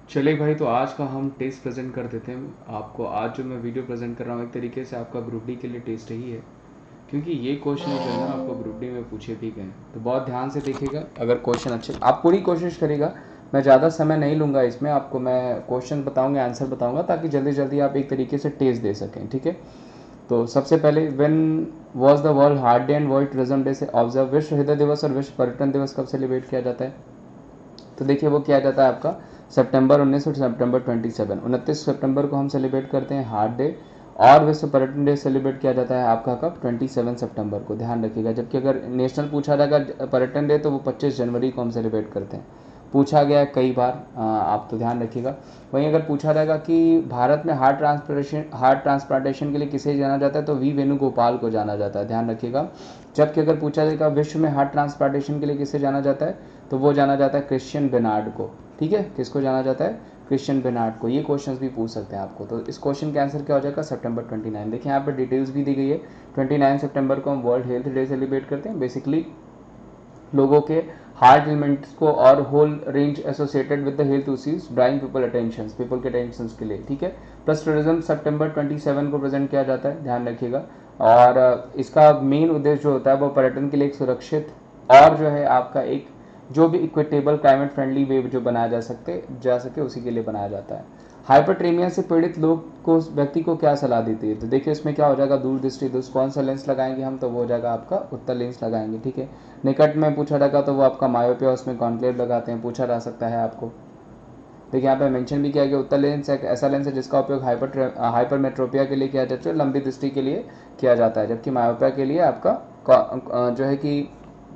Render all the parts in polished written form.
चलिए भाई, तो आज का हम टेस्ट प्रेजेंट कर देते हैं आपको। आज जो मैं वीडियो प्रेजेंट कर रहा हूँ एक तरीके से आपका ग्रुप डी के लिए टेस्ट ही है, क्योंकि ये क्वेश्चन जो है ना आपको ग्रुप डी में पूछे भी गए। तो बहुत ध्यान से देखिएगा, अगर क्वेश्चन अच्छे आप पूरी कोशिश करिएगा। मैं ज़्यादा समय नहीं लूँगा इसमें, आपको मैं क्वेश्चन बताऊँगा, आंसर बताऊँगा, ताकि जल्दी जल्दी आप एक तरीके से टेस्ट दे सकें। ठीक है, तो सबसे पहले when was the world heart day and world tourism day से ऑब्जर्व, विश्व हृदय दिवस और विश्व पर्यटन दिवस कब सेलिब्रेट किया जाता है? तो देखिए वो किया जाता है आपका सितंबर 19 और सितंबर 27, 29 सितंबर को हम सेलिब्रेट करते हैं हार्ट डे, और विश्व पर्यटन डे सेलिब्रेट किया जाता है आपका कब? 27 सितंबर को, ध्यान रखिएगा। जबकि अगर नेशनल पूछा जाएगा पर्यटन डे तो वो 25 जनवरी को हम सेलिब्रेट करते हैं। पूछा गया है कई बार, आप तो ध्यान रखिएगा। वहीं अगर पूछा जाएगा कि भारत में हार्ट ट्रांसप्लांटेशन के लिए किसे जाना जाता है, तो वी वेणुगोपाल को जाना जाता है, ध्यान रखिएगा। जबकि अगर पूछा जाएगा विश्व में हार्ट ट्रांसप्लांटेशन के लिए किसे जाना जाता है, तो वो जाना जाता है क्रिश्चियन बेनार्ड को। ठीक है, किसको जाना जाता है? क्रिश्चियन बेनार्ड को। ये क्वेश्चंस भी पूछ सकते हैं आपको। तो इस क्वेश्चन का आंसर क्या हो जाएगा? सितंबर 29। देखिए यहाँ पर डिटेल्स भी दी गई है। 29 सितंबर को हम वर्ल्ड हेल्थ डे सेलिब्रेट करते हैं। बेसिकली लोगों के हार्ट एलिमेंट्स को और whole range associated with the health issues drawing people के टेंशन के लिए। ठीक है, प्लस टूरिज्म सितंबर 27 को प्रेजेंट किया जाता है, ध्यान रखिएगा। और इसका मेन उद्देश्य जो होता है वो पर्यटन के लिए एक सुरक्षित और जो है आपका एक जो भी इक्विटेबल क्लाइमेट फ्रेंडली वे जो बनाया जा सके उसी के लिए बनाया जाता है। हाइपरट्रेमिया से पीड़ित लोग को व्यक्ति को क्या सलाह देती है? तो देखिए इसमें क्या हो जाएगा, दूरदृष्टि दोष। कौन सा लेंस लगाएंगे हम? तो वो हो जाएगा आपका उत्तर लेंस लगाएंगे। ठीक है, निकट में पूछा जाएगा तो वो आपका मायोपिया, उसमें कॉन्क्लेव लगाते हैं, पूछा जा सकता है आपको। देखिए यहाँ पे मेंशन भी किया गया उत्तर लेंस एक ऐसा लेंस है जिसका उपयोग हाइपरमेट्रोपिया के लिए किया जाता है, लंबी दृष्टि के लिए किया जाता है। जबकि मायोपिया के लिए आपका जो है कि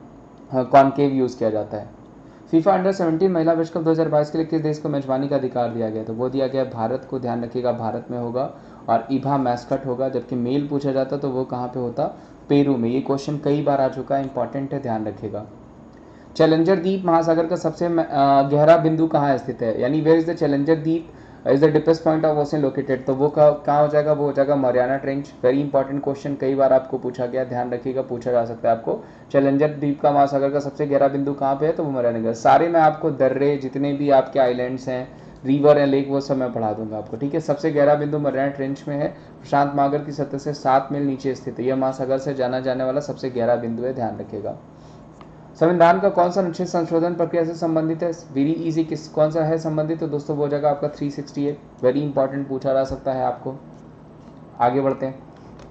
कॉन्केव यूज किया जाता है। फीफा अंडर 17 महिला विश्व कप 2022 के लिए किस देश को मेजबानी का अधिकार दिया गया? तो वो दिया गया भारत को, ध्यान रखिएगा, भारत में होगा और इभा मैस्कट होगा। जबकि मेल पूछा जाता तो वो कहाँ पे होता? पेरू में। ये क्वेश्चन कई बार आ चुका है, इंपॉर्टेंट है, ध्यान रखिएगा। चैलेंजर द्वीप महासागर का सबसे गहरा बिंदु कहाँ स्थित है? यानी वेयर इज द चैलेंजर द्वीप is the deepest point of ocean located? तो वो कहाँ हो जाएगा? वो हो जाएगा Mariana trench. Very important question, कई बार आपको पूछा गया, ध्यान रखिएगा, पूछा जा सकता है आपको। चैलेंजर द्वीप का महासागर का सबसे गहरा बिंदु कहाँ पे है? तो वो मरियाना। सारे मैं आपको दर्रे जितने भी आपके आइलैंड्स हैं, रिवर है, लेक, वो सब मैं पढ़ा दूंगा आपको। ठीक है, सबसे गहरा बिंदु मरियाना ट्रेंच में है, प्रशांत महासागर की सतह से 7 मील नीचे स्थित है। यह महासागर से जाना जाने वाला सबसे गहरा बिंदु है, ध्यान रखिएगा। संविधान का कौन सा अनुच्छेद संशोधन प्रक्रिया से संबंधित है? वेरी इजी, किस कौन सा है संबंधित? तो दोस्तों वो हो जाएगा आपका 368। वेरी इंपॉर्टेंट, पूछा जा सकता है आपको। आगे बढ़ते हैं।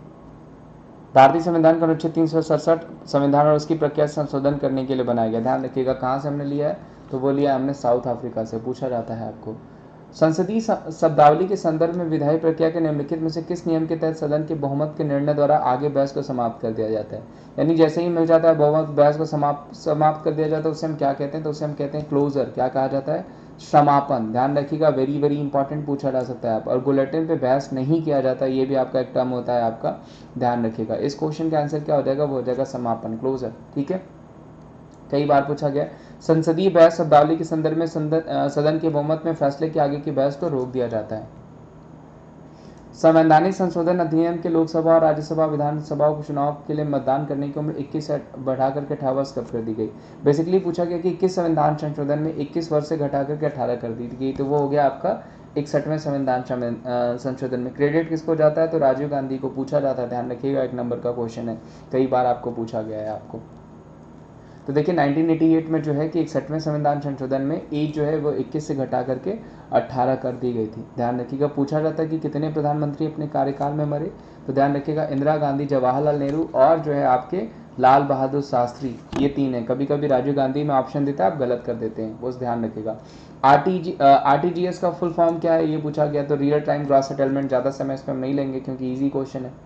भारतीय संविधान का अनुच्छेद 367 संविधान और उसकी प्रक्रिया संशोधन करने के लिए बनाया गया, ध्यान रखिएगा। कहाँ से हमने लिया है? तो वो लिया हमने साउथ अफ्रीका से, पूछा जाता है आपको। संसदीय शब्दावली के संदर्भ में विधायी प्रक्रिया के निम्नलिखित में से किस नियम के तहत सदन के बहुमत के निर्णय द्वारा आगे बहस को समाप्त कर दिया जाता है? यानी जैसे ही मिल जाता है बहुमत, बहस को समाप्त कर दिया जाता है, उससे हम क्या कहते हैं? तो उससे हम कहते हैं क्लोजर। क्या कहा जाता है? समापन, ध्यान रखिएगा। वेरी वेरी इंपॉर्टेंट, पूछा जा सकता है आप। और बुलेटिन पे बहस नहीं किया जाता, ये भी आपका एक टर्म होता है आपका, ध्यान रखिएगा। इस क्वेश्चन का आंसर क्या हो जाएगा? वो हो जाएगा समापन, क्लोजर। ठीक है, कई बार पूछा गया। संसदीय बहस शब्दावली के संदर्भ में सदन के बहुमत में फैसले के आगे की बहस को रोक दिया जाता है। संवैधानिक संशोधन अधिनियम के लोकसभा और राज्यसभा विधानसभा उपचुनाव के लिए मतदान करने की उम्र 21 से बढ़ाकर के 18 वर्ष कब कर दी गई? बेसिकली पूछा गया कि किस संविधान संशोधन में 21 वर्ष से घटाकर के 18 कर दी गई? तो वो हो गया आपका 61वें संविधान संशोधन में। क्रेडिट किसको जाता है? तो राजीव गांधी को, पूछा जाता है, ध्यान रखिएगा। 1 नंबर का क्वेश्चन है, कई बार आपको पूछा गया है आपको। तो देखिए 1988 में जो है कि 61वें संविधान संशोधन में एज जो है वो 21 से घटा करके 18 कर दी गई थी, ध्यान रखिएगा। पूछा जाता है कि कितने प्रधानमंत्री अपने कार्यकाल में मरे? तो ध्यान रखिएगा, इंदिरा गांधी, जवाहरलाल नेहरू और जो है आपके लाल बहादुर शास्त्री, ये 3 है। कभी कभी राजीव गांधी में ऑप्शन देता है, आप गलत कर देते हैं, वो ध्यान रखिएगा। आरटीजीएस का फुल फॉर्म क्या है? ये पूछा गया। तो रियल टाइम ग्रॉस सेटलमेंट। ज़्यादा समय इस पर हम नहीं लेंगे क्योंकि ईजी क्वेश्चन है।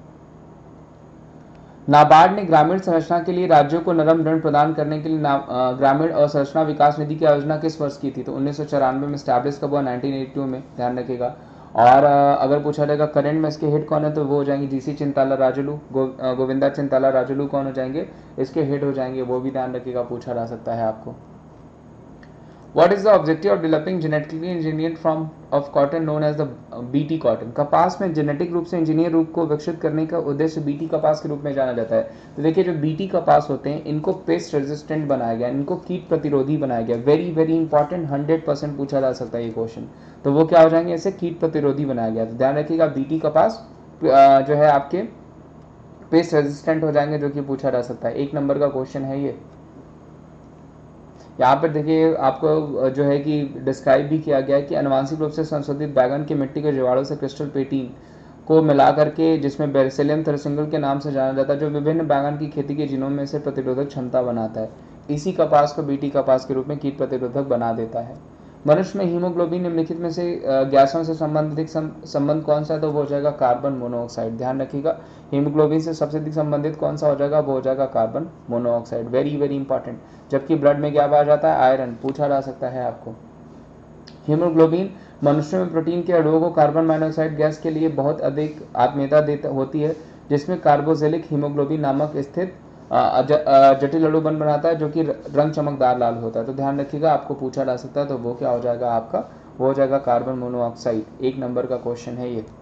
नाबार्ड ने ग्रामीण संरचना के लिए राज्यों को नरम ऋण प्रदान करने के लिए ग्रामीण अवसंरचना विकास निधि की योजना किस वर्ष की थी? तो 1994 में स्टैब्लिश कब हुआ? 1982 में, ध्यान रखिएगा। और अगर पूछा जाएगा करंट में इसके हेड कौन है, तो वो हो जाएंगे जीसी चिंताला राजुलू, गोविंदा चिंताला राजुलू कौन हो जाएंगे? इसके हेड हो जाएंगे, वो भी ध्यान रखिएगा, पूछा जा सकता है आपको। What is the objective of developing genetically engineer form of cotton known as the BT cotton? कपास में जेनेटिक रूप से इंजीनियर रूप को विकसित करने का उद्देश्य बीटी कपास के रूप में जाना जाता है। तो देखिए जो बीटी कपास होते हैं इनको पेस्ट रेजिस्टेंट बनाया गया, इनको कीट प्रतिरोधी बनाया गया। वेरी वेरी इंपॉर्टेंट, 100% पूछा जा सकता है ये क्वेश्चन। तो वो क्या हो जाएंगे, ऐसे कीट प्रतिरोधी बनाया गया। तो ध्यान रखिएगा बीटी कपास जो है आपके पेस्ट रेजिस्टेंट हो जाएंगे, जो कि पूछा जा सकता है। 1 नंबर का क्वेश्चन है ये। यहाँ पर देखिए आपको जो है कि डिस्क्राइब भी किया गया है कि आनुवांशिक रूप से संशोधित बैगन की मिट्टी के जीवाणु से क्रिस्टल प्रोटीन को मिला करके, जिसमें बेसिलियम थ्रेसिंगल के नाम से जाना जाता है, जो विभिन्न बैगन की खेती के जीनोम में से प्रतिरोधक क्षमता बनाता है। इसी कपास को बीटी कपास के रूप में कीट प्रतिरोधक बना देता है। मनुष्य में हीमोग्लोबिन निम्नलिखित में से गैसों से संबंधित संबंध कौन सा है? तो वो हो जाएगा कार्बन मोनोऑक्साइड। ध्यान रखिएगा हीमोग्लोबिन से सबसे अधिक संबंधित कौन सा हो जाएगा? वो हो जाएगा carbon monoxide. Very very important. जबकि ब्लड में क्या पाया जाता है? आयरन। पूछा जा सकता है आपको। हीमोग्लोबिन मनुष्य में प्रोटीन के अणुओं को कार्बन मोनोऑक्साइड गैस के लिए बहुत अधिक आत्मीयता होती है, जिसमें कार्बोक्सिलिक हीमोग्लोबिन नामक स्थित जटिल अणु बनाता है, जो कि रंग चमकदार लाल होता है। तो ध्यान रखिएगा, आपको पूछा जा सकता है। तो वो क्या हो जाएगा आपका? वो हो जाएगा कार्बन मोनोऑक्साइड। 1 नंबर का क्वेश्चन है ये।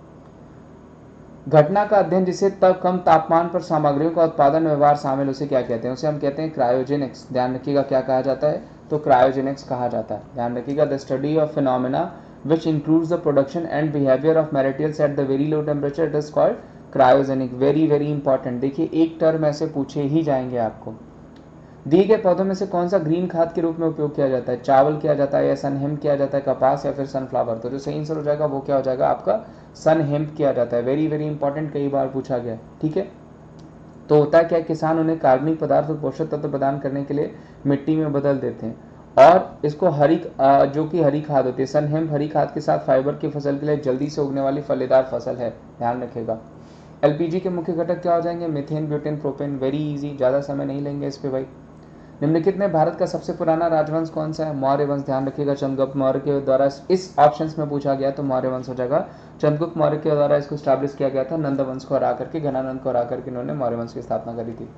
घटना का अध्ययन जिसे तब कम तापमान पर सामग्रियों का उत्पादन व्यवहार शामिल, उसे क्या कहते हैं? उसे हम कहते हैं क्रायोजेनिक्स। ध्यान रखिएगा क्या कहा जाता है? तो क्रायोजेनिक्स कहा जाता है। ध्यान रखिएगा the study of phenomena which improves the production and behavior of materials at the very low temperature, it is called cryogenic. Very very important. देखिए एक टर्म ऐसे पूछे ही जाएंगे आपको। दिए गए पौधों में से कौन सा ग्रीन खाद के रूप में उपयोग किया जाता है? चावल किया जाता है, या सनहेम्प किया जाता है, कपास, या फिर सनफ्लावर? तो जो सही आंसर हो जाएगा वो क्या हो जाएगा आपका? सनहेम्प किया जाता है। वेरी वेरी इंपॉर्टेंट, कई बार पूछा गया। ठीक है, तो होता क्या, किसान उन्हें कार्बनिक पदार्थ और पोषक तत्व प्रदान करने के लिए मिट्टी में बदल देते हैं, और इसको हरी जो कि हरी खाद होती है, सनहेम्प हरी खाद के साथ फाइबर की फसल के लिए जल्दी से उगने वाली फलीदार फसल है। ध्यान रखिएगा। एलपीजी के मुख्य घटक क्या हो जाएंगे? Methane, butane, propane. Very easy, ज्यादा समय नहीं लेंगे इस पे भाई। निम्नलिखित में भारत का सबसे पुराना राजवंश कौन सा है? मौर्य वंश। ध्यान रखिएगा चंद्रगुप्त मौर्य के द्वारा इस ऑप्शंस में पूछा गया, तो मौर्य वंश हो जाएगा। चंद्रगुप्त मौर्य के द्वारा इसको स्टैब्लिश किया गया था। नंद वंश को हरा करके, घनानंद को हरा करके इन्होंने मौर्य वंश की स्थापना करी थी।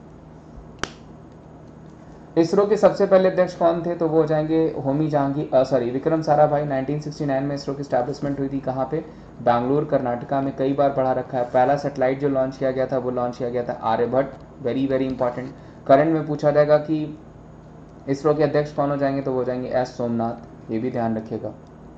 इसरो के सबसे पहले अध्यक्ष कौन थे? तो वो हो जाएंगे होमी जहांगीर विक्रम साराभाई। 1969 में इसरो की स्टैब्लिशमेंट हुई थी। कहाँ पे? बैंगलोर, कर्नाटका में। कई बार पढ़ा रखा है। पहला सैटेलाइट जो लॉन्च किया गया था वो लॉन्च किया गया था Aryabhata. Very very important. Current में पूछा जाएगा कि इसरो के अध्यक्ष कौन हो जाएंगे? तो वो हो जाएंगे एस सोमनाथ। ये भी ध्यान रखिएगा।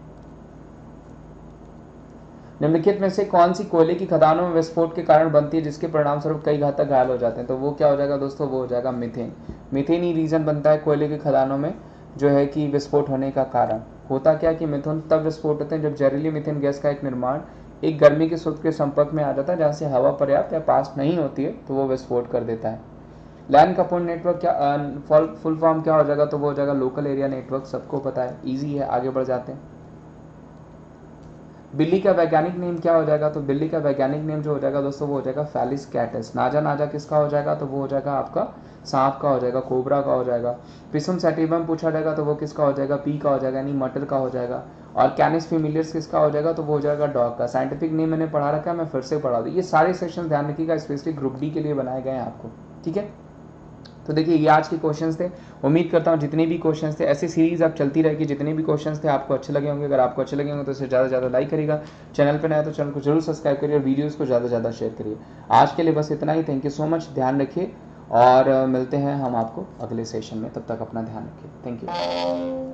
निम्नलिखित में से कौन सी कोयले की खदानों में विस्फोट के कारण बनती है, जिसके परिणाम स्वरूप कई घातक घायल हो जाते हैं? तो वो क्या हो जाएगा दोस्तों? वो हो जाएगा मीथेन। मीथेन ही रीजन बनता है कोयले की खदानों में जो है कि विस्फोट होने का कारण। होता क्या कि मीथेन तब विस्फोट होते हैं जब जहरीली मीथेन गैस का एक निर्माण एक गर्मी के स्रोत के संपर्क में आ जाता है, जहाँ से हवा पर्याप्त या पास नहीं होती है, तो वो विस्फोट कर देता है। लैंड कपूर नेटवर्क क्या फुल फॉर्म क्या हो जाएगा? तो वो हो जाएगा लोकल एरिया नेटवर्क। सबको पता है, ईजी है। आगे बढ़ जाते हैं। बिल्ली का वैज्ञानिक नेम क्या हो जाएगा? तो बिल्ली का वैज्ञानिक नेम जो हो जाएगा दोस्तों वो हो जाएगा फेलिस कैटस। नाजा नाजा किसका हो जाएगा? तो वो हो जाएगा आपका सांप का हो जाएगा, कोबरा का हो जाएगा। पिसम सैटिवम पूछा जाएगा तो वो किसका हो जाएगा? पी का हो जाएगा, यानी मटर का हो जाएगा। और कैनिस फेमिलियर्स किसका हो जाएगा? तो वो हो जाएगा डॉग का। साइंटिफिक नेम मैंने पढ़ा रखा है, मैं फिर से पढ़ा दूँ। ये सारे सेक्शन ध्यान रखिएगा, स्पेशली ग्रुप डी के लिए बनाए गए हैं आपको। ठीक है, तो देखिए ये आज के क्वेश्चंस थे। उम्मीद करता हूँ जितने भी क्वेश्चंस थे, ऐसी सीरीज अब चलती रहेगी। जितने भी क्वेश्चंस थे आपको अच्छे लगे होंगे। अगर आपको अच्छे लगे होंगे तो इसे ज़्यादा से ज़्यादा लाइक करिएगा। चैनल पर नया तो चैनल को जरूर सब्सक्राइब करिए और वीडियोज़ को ज़्यादा से ज़्यादा शेयर करिए। आज के लिए बस इतना ही। Thank you so much. ध्यान रखिए और मिलते हैं हम आपको अगले सेशन में। तब तक अपना ध्यान रखिए। Thank you.